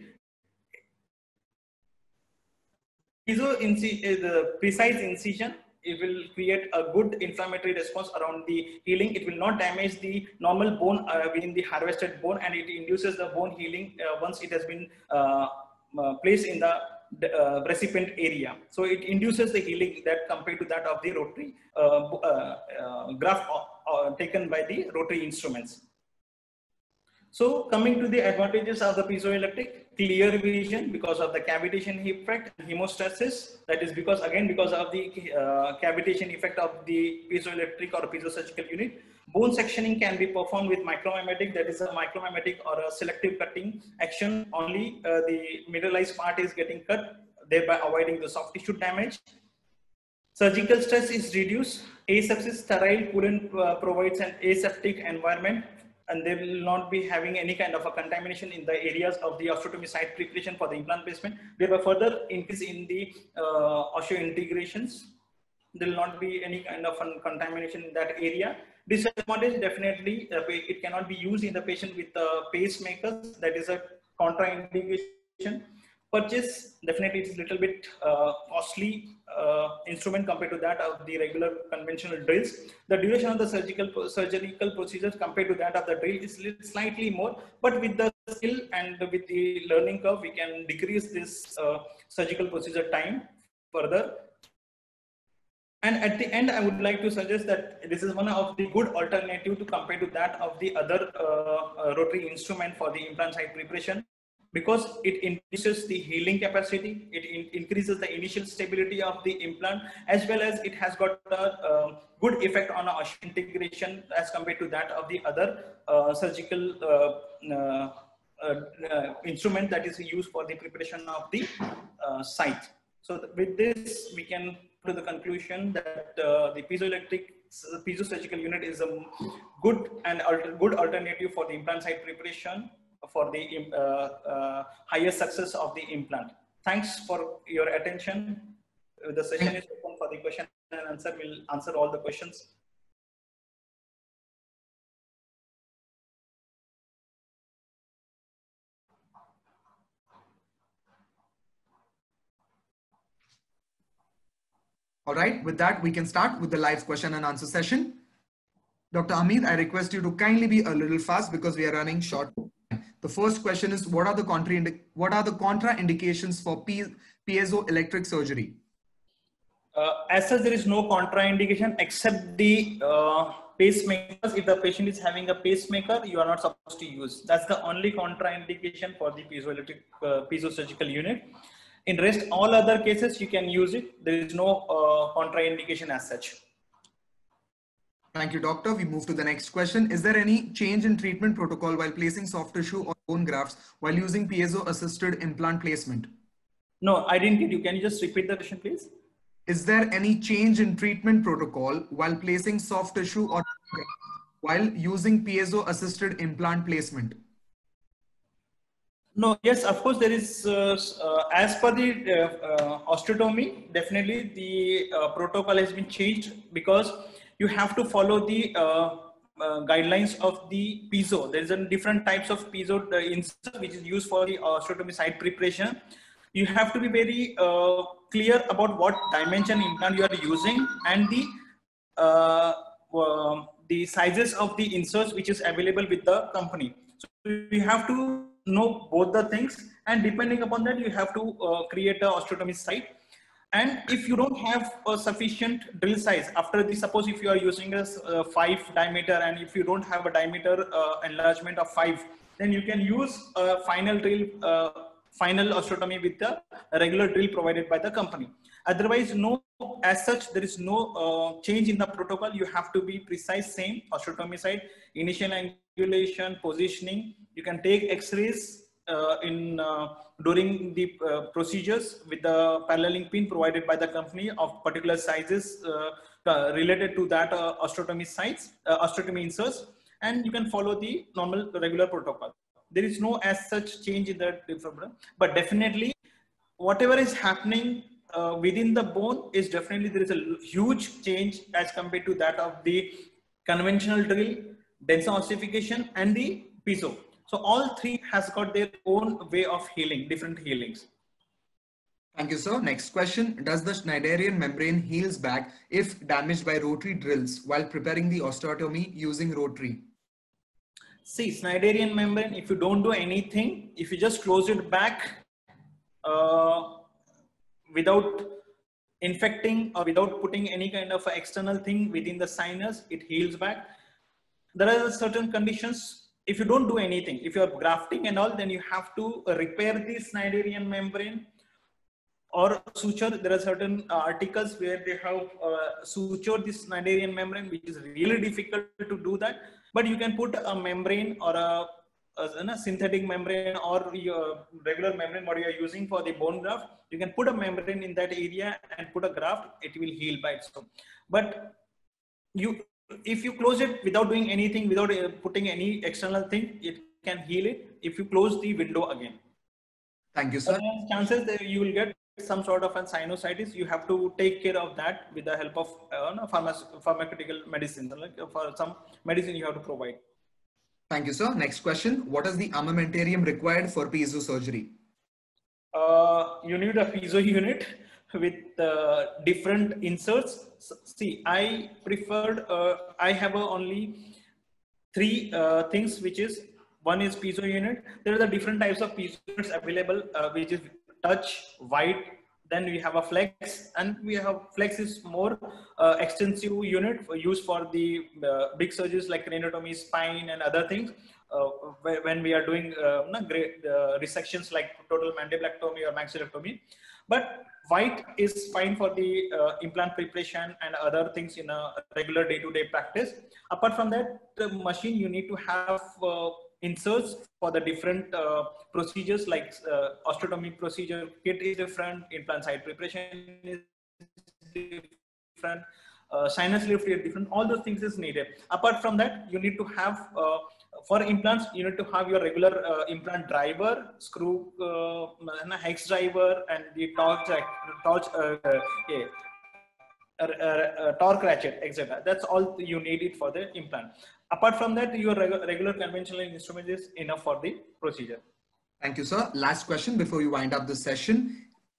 Piezo is the precise incision. It will create a good inflammatory response around the healing. It will not damage the normal bone uh, within the harvested bone, and it induces the bone healing uh, once it has been uh, uh, placed in the uh, recipient area. So it induces the healing that compared to that of the rotary uh, uh, uh, graft uh, taken by the rotary instruments. So coming to the advantages of the piezoelectric, clear vision because of the cavitation effect, hemostasis. That is because again because of the uh, cavitation effect of the piezoelectric or piezosurgical unit. Bone sectioning can be performed with micromimetic. That is a micromimetic or a selective cutting action. Only uh, the mineralized part is getting cut, thereby avoiding the soft tissue damage. Surgical stress is reduced. Asepsis, sterile coolant uh, provides an aseptic environment, and they will not be having any kind of a contamination in the areas of the osteotomy site preparation for the implant placement. There were further increase in the uh, osseointegrations. There will not be any kind of contamination in that area. Disadvantage, definitely, uh, it cannot be used in the patient with uh, pacemakers. That is a contraindication. Purchase, definitely it is a little bit uh, costly uh, instrument compared to that of the regular conventional drills. The duration of the surgical surgical procedures compared to that of the drill is slightly more, but with the skill and with the learning curve, we can decrease this uh, surgical procedure time further. And at the end, I would like to suggest that this is one of the good alternative to compare to that of the other uh, uh, rotary instrument for the implant site preparation, because it increases the healing capacity, it in increases the initial stability of the implant, as well as it has got a uh, good effect on osseointegration as compared to that of the other uh, surgical uh, uh, uh, uh, instrument that is used for the preparation of the uh, site. So with this, we can to the conclusion that uh, the piezoelectric piezosurgical unit is a good and alter, good alternative for the implant site preparation for the uh, uh, higher success of the implant. Thanks for your attention. The session is open for the question and answer. We'll answer all the questions. All right, with that, we can start with the live question and answer session. Doctor Amit, I request you to kindly be a little fast because we are running short. The first question is, what are the contra what are the contraindications for piezoelectric surgery? Uh, as such, there is no contraindication except the uh, pacemakers. If the patient is having a pacemaker, you are not supposed to use. That's the only contraindication for the piezoelectric uh, piezosurgical unit. In rest, all other cases, you can use it. There is no uh, contraindication as such. Thank you, doctor. We move to the next question. Is there any change in treatment protocol while placing soft tissue or bone grafts while using piezo-assisted implant placement? No, I didn't get you. Can you just repeat the question, please? Is there any change in treatment protocol while placing soft tissue or while using piezo-assisted implant placement? No, yes, of course, there is, uh, uh, as per the uh, uh, osteotomy, definitely the uh, protocol has been changed because you have to follow the uh, uh, guidelines of the piezo. There is a different types of piezo uh, insert which is used for the osteotomy site preparation. You have to be very uh, clear about what dimension implant you are using and the uh, uh, the sizes of the inserts which is available with the company. So you have to know both the things, and depending upon that, you have to uh, create a osteotomy site. And if you don't have a sufficient drill size, after the, suppose if you are using a uh, five diameter, and if you don't have a diameter uh, enlargement of five, then you can use a final drill, uh, final osteotomy with the regular drill provided by the company. Otherwise, no, as such, there is no uh, change in the protocol. You have to be precise, same osteotomy site, initial angulation, positioning. You can take X-rays uh, in uh, during the uh, procedures with the paralleling pin provided by the company of particular sizes uh, uh, related to that uh, osteotomy sites, uh, osteotomy inserts, and you can follow the normal regular protocol. There is no as such change in that, but definitely whatever is happening uh, within the bone is definitely there is a huge change as compared to that of the conventional drill, denser ossification, and the piezo. So all three has got their own way of healing, different healings. Thank you, sir. Next question. Does the Schneiderian membrane heals back if damaged by rotary drills while preparing the osteotomy using rotary? See, Schneiderian membrane, if you don't do anything, if you just close it back uh, without infecting or without putting any kind of external thing within the sinus, it heals back. There are certain conditions. If you don't do anything, if you are grafting and all, then you have to repair the Schneiderian membrane or suture. There are certain uh, articles where they have uh, sutured this Schneiderian membrane, which is really difficult to do that. But you can put a membrane or a, a, a synthetic membrane or your regular membrane, what you are using for the bone graft. You can put a membrane in that area and put a graft, it will heal by itself. But you, if you close it without doing anything, without uh, putting any external thing, it can heal it if you close the window again. Thank you, sir. But chances that you will get some sort of a sinusitis, you have to take care of that with the help of uh, no, pharma pharmaceutical medicine. Like for some medicine you have to provide. Thank you, sir. Next question. What is the armamentarium required for piezo surgery? Uh, you need a piezo unit with uh, different inserts. So, see, I preferred, uh, I have uh, only three uh, things, which is, one is piezo unit. There are the different types of piezo units available, uh, which is touch, white, then we have a flex, and we have flex is more uh, extensive unit for use for the uh, big surgeries like craniotomy, spine, and other things. Uh, when we are doing uh, no, great uh, resections like total mandibulectomy or maxillectomy. But white is fine for the uh, implant preparation and other things in a regular day-to-day practice. Apart from that, the machine you need to have uh, inserts for the different uh, procedures like uh, osteotomy procedure kit is different, implant site preparation is different, uh, sinus lift is different, all those things is needed. Apart from that, you need to have uh, for implants, you need to have your regular uh, implant driver, screw, uh, hex driver, and the torch, torch, uh, yeah, uh, uh, torque ratchet, et cetera. That's all you need it for the implant. Apart from that, your reg regular conventional instrument is enough for the procedure. Thank you, sir. Last question before we wind up this session.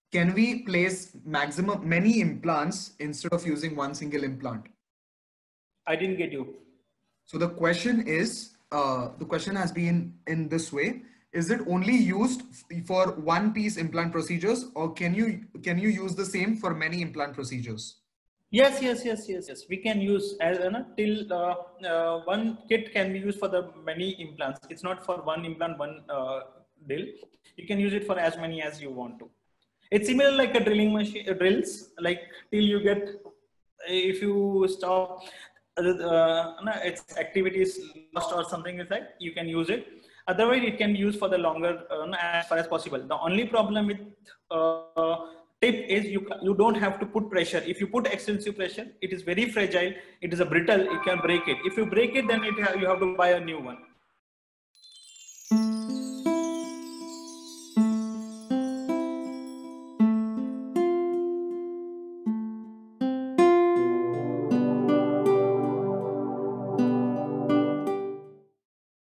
can we place maximum many implants instead of using one single implant? I didn't get you. So the question is, uh, the question has been in this way: is it only used for one piece implant procedures, or can you can you use the same for many implant procedures? Yes, yes, yes, yes, yes. We can use as uh, till uh, uh, one kit can be used for the many implants. It's not for one implant, one uh, drill. You can use it for as many as you want to. It's similar like a drilling machine, uh, drills. Like till you get, if you stop, uh, uh, no, its activity is lost or something like that, you can use it. Otherwise, it can be used for the longer uh, as far as possible. The only problem with uh, tip is you you don't have to put pressure. If you put extensive pressure, it is very fragile. It is a brittle. It can break it. If you break it, then it you have to buy a new one.